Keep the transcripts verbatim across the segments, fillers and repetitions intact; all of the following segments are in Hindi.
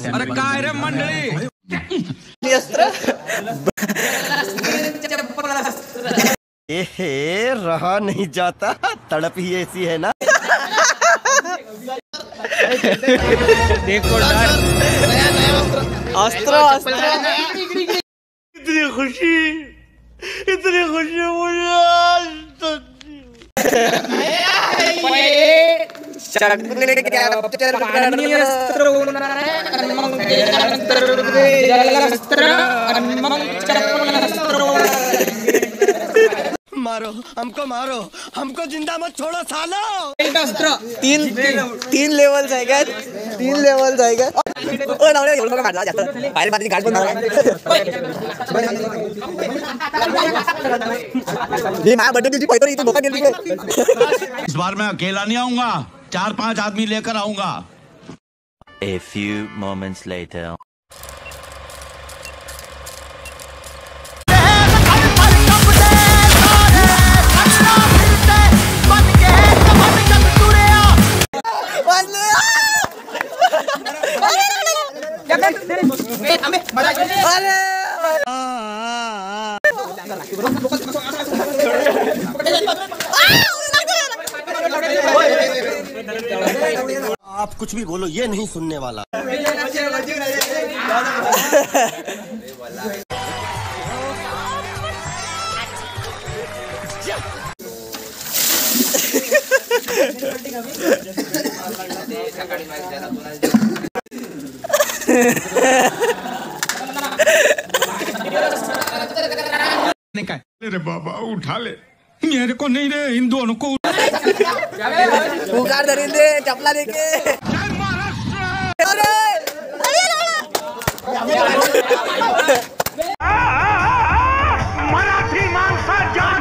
अरे काय रे मंडळी ए रहा नहीं जाता, तड़प ही ऐसी है ना। देखो अस्त्र अस्त्र। इतनी खुशी इतनी खुशी मुझे मारो हमको, मारो हमको, जिंदा मत छोड़ो सालो। तीन तीन लेवल्स आहे काय, तीन लेवल्स आहे काय। ओ नावले एवढं बघा काढला जास्त बाहेर बाहेर गाड पण ये मां बर्थडे ड्यूटी पैतो इथे भोका गेली। इस बार मैं अकेला नहीं आऊंगा, चार पांच आदमी लेकर आऊंगा। A few moments later. आप कुछ भी बोलो, ये नहीं सुनने वाला। अरे बाबा उठा ले, मेरे को नहीं रे, इन दोनों को उगार धरेल दे चपला देके। अरे मराठी माणसा जान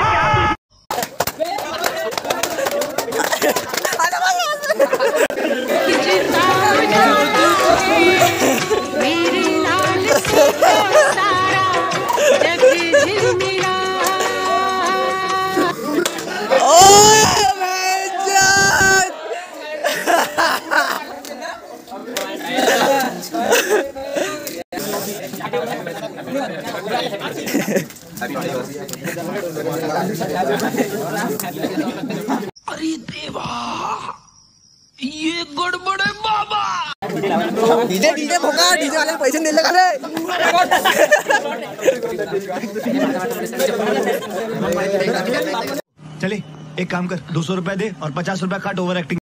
अरे देवा, ये गड़बड़ है बाबा। डीजे डीजे भोगा, डीजे वाले पैसे दिले का रे। चले एक काम कर, दो सौ रुपए दे और पचास रुपए काट ओवर एक्टिंग।